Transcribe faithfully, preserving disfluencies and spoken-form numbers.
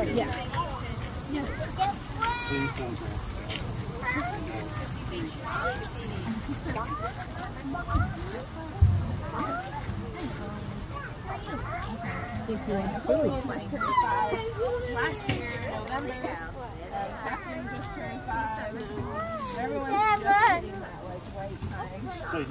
yeah. Please don't go. Last year, November, Catherine just turned five. Everyone's just getting that like right time.